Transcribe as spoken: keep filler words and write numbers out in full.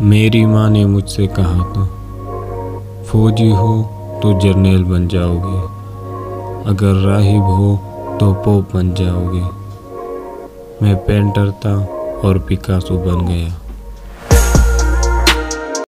मेरी माँ ने मुझसे कहा था, फौजी हो तो जर्नल बन जाओगे, अगर राहिब हो तो पोप बन जाओगे। मैं पेंटर था और पिकासो बन गया।